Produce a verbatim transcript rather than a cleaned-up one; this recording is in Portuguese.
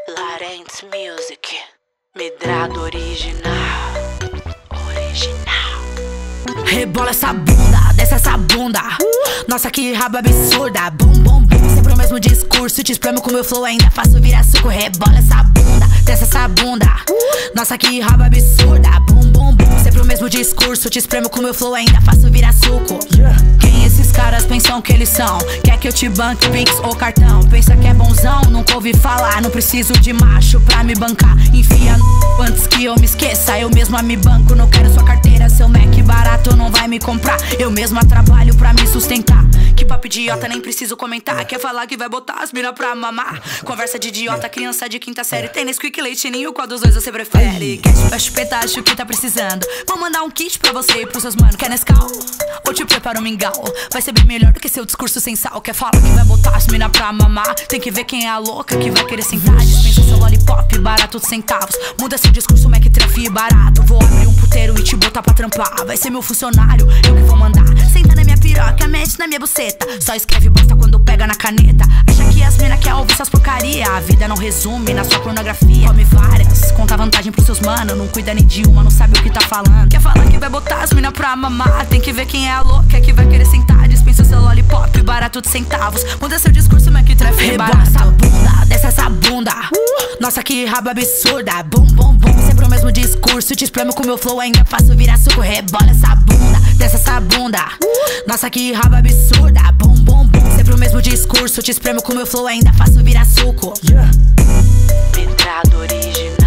Larentes Music, Medrado original, original. Rebola essa bunda, desce essa bunda. Nossa, que rabo absurda. Bum, bum, bum, sempre o mesmo discurso. Te espremo com meu flow, ainda faço virar suco. Rebola essa bunda, desce essa bunda. Nossa, que rabo absurda. Bum, bum, bum, sempre o mesmo discurso. Te espremo com meu flow, ainda faço virar suco. Quem esses caras pensam que eles são? Quer que eu te banque, Pix ou cartão? Pensa que é bonzão, nunca ouvi falar. Não preciso de macho pra me bancar. Enfia no antes que eu me esqueça. Eu mesma me banco, não quero sua carteira. Seu Mac barato não vai me comprar. Eu mesma trabalho pra me sustentar. Que papo idiota, nem preciso comentar. Quer falar que vai botar as mina pra mamar? Conversa de idiota, criança de quinta série. Tem Nesquik, leite ninho, qual dos dois você prefere? Quer chupar chupeta, acho que tá precisando. Vou mandar um kit pra você e pros seus mano. Quer Nescau? Ou te preparo um mingau? Vai ser bem melhor do que seu discurso sem sal. Quer falar que vai botar as mina pra mamar? Tem que ver quem é a louca que vai querer sentar. Dispensa seu lollipop, barato centavos. Muda seu discurso, Mac trafie barato. Vou abrir um puteiro e te botar pra trampar. Vai ser meu funcionário, eu que vou mandar. Senta na minha piroca, mete na minha buceta. Só escreve bosta quando pega na caneta. Acha que as mina quer ouvir essas porcaria. A vida não resume na sua pornografia. Come várias, conta vantagem pros seus mano. Não cuida nem de uma, não sabe o que tá falando. Quer falar que vai botar as mina pra mamar? Tem que ver quem é a louca que vai querer sentar. Dispensa seu lollipop, barato de centavos. Muda seu discurso, Mac trafie barato. Essa bunda, desce essa bunda. Nossa, que rabo absurda. Bum, bum, bum, sempre o mesmo discurso. Te espremo com meu flow, ainda faço virar suco. Rebola essa bunda, desce essa bunda. Nossa, que rabo absurda. Bum, bum, bum, sempre o mesmo discurso. Te espremo com meu flow, ainda faço virar suco. Medrado original.